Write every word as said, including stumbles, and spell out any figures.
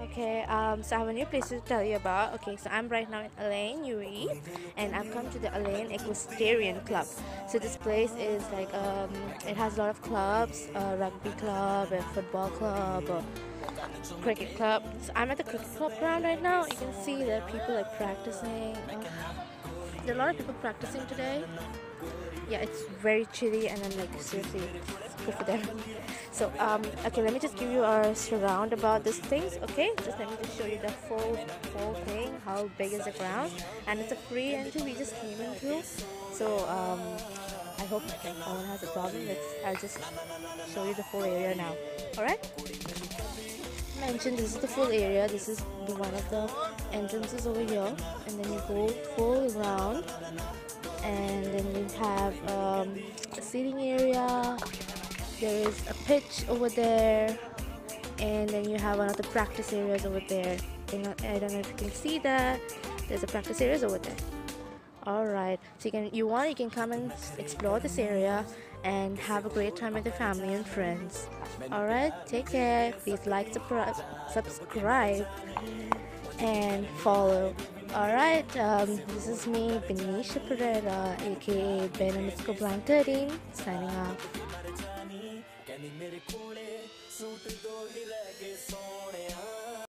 Okay, um, so I have a new place to tell you about. Okay, so I'm right now in Elaine, U A E, and I've come to the Elaine Equestrian Club. So this place is like, um, it has a lot of clubs, a rugby club, a football club, a cricket club. So I'm at the cricket club ground right now. You can see there are people like practicing. Uh, there are a lot of people practicing today. Yeah, it's very chilly, and I'm like, seriously, it's good for them. So um okay, let me just give you a surround about these things. Okay, just let me just show you the full full thing, how big is the ground. And it's a free entry, we just came into. So um I hope like no one has a problem. Let's I'll just show you the full area now. All right, mentioned this is the full area. This is the one of the entrances over here, and then you go full around, and then you have um, a seating area. There is a pitch over there, and then you have one of the practice areas over there. I don't know if you can see that. There's a practice areas over there. All right, so you can you want you can come and explore this area and have a great time with your family and friends. All right, take care. Please like, subscribe, and follow. All right, um, this is me, Benisha Pereira, aka Ben underscore Blank thirteen, signing off.